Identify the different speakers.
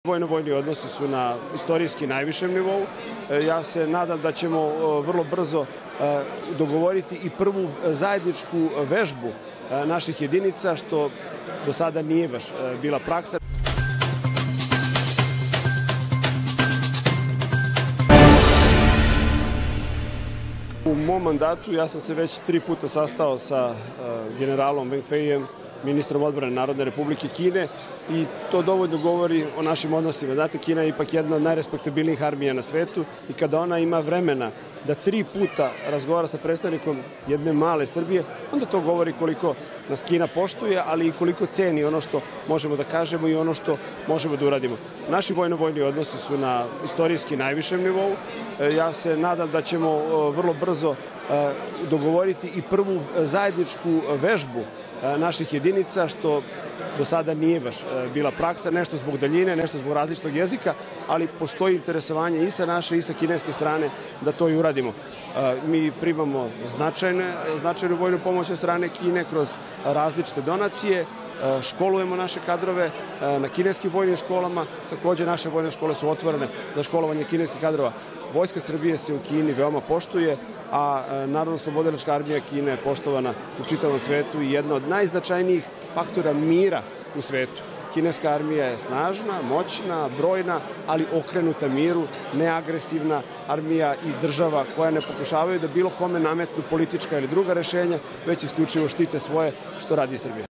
Speaker 1: Vojno-vojni odnosi su na istorijski najvišem nivou. Ja se nadam da ćemo vrlo brzo dogovoriti i prvu zajedničku vežbu naših jedinica, što do sada nije baš bila praksa. U mom mandatu ja sam se već 3 puta sastao sa generalom Wang Feijem, ministrom odbrane Narodne Republike Kine, i to dovoljno govori o našim odnosima. Znate, Kina je ipak jedna od najrespektabilnijih armija na svetu i kada ona ima vremena da 3 puta razgovara sa predstavnikom jedne male Srbije, onda to govori koliko nas Kina poštuje, ali i koliko ceni ono što možemo da kažemo i ono što možemo da uradimo. Naši vojno-vojni odnosi su na istorijski najvišem nivou. Ja se nadam da ćemo vrlo brzo dogovoriti i prvu zajedničku vežbu naših jedinica, što do sada nije baš bila praksa, nešto zbog daljine, nešto zbog različitog jezika, ali postoji interesovanje i sa naše i sa kineske strane da to i uradimo. Mi primamo značajnu vojnu pomoć od strane Kine kroz različite donacije, školujemo naše kadrove na kineskim vojnim školama, takođe naše vojne škole su otvorene za školovanje kineskih kadrova. Vojska Srbije se u Kini veoma poštuje, a Narodno-oslobodilačka armija Kine je poštovana u čitavom svetu i jedna od najznačajnijih faktora mira u svetu. Kineska armija je snažna, moćna, brojna, ali okrenuta miru, neagresivna armija i država koja ne pokušavaju da bilo kome nametnu politička ili druga rešenja, već isključivo štite svoje, što radi Srbija.